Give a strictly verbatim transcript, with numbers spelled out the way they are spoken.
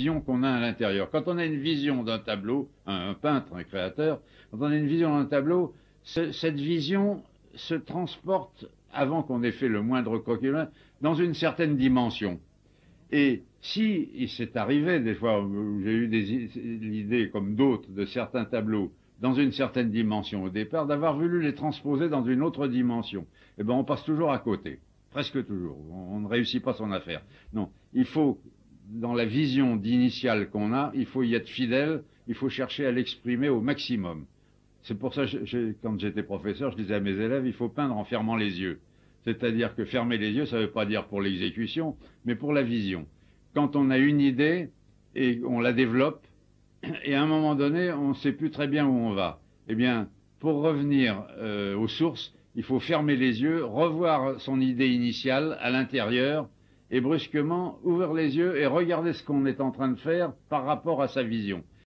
vision qu'on a à l'intérieur. Quand on a une vision d'un tableau, un, un peintre, un créateur, quand on a une vision d'un tableau, ce, cette vision se transporte, avant qu'on ait fait le moindre croquis, dans une certaine dimension. Et si il s'est arrivé des fois où j'ai eu l'idée, comme d'autres, de certains tableaux, dans une certaine dimension au départ, d'avoir voulu les transposer dans une autre dimension, eh bien on passe toujours à côté, presque toujours, on, on ne réussit pas son affaire. Non, il faut, dans la vision d'initiale qu'on a, il faut y être fidèle, il faut chercher à l'exprimer au maximum. C'est pour ça que, je, je, quand j'étais professeur, je disais à mes élèves, il faut peindre en fermant les yeux. C'est-à-dire que fermer les yeux, ça ne veut pas dire pour l'exécution, mais pour la vision. Quand on a une idée et on la développe, et à un moment donné, on ne sait plus très bien où on va. Eh bien, pour revenir euh, aux sources, il faut fermer les yeux, revoir son idée initiale à l'intérieur, et brusquement ouvrir les yeux et regarder ce qu'on est en train de faire par rapport à sa vision.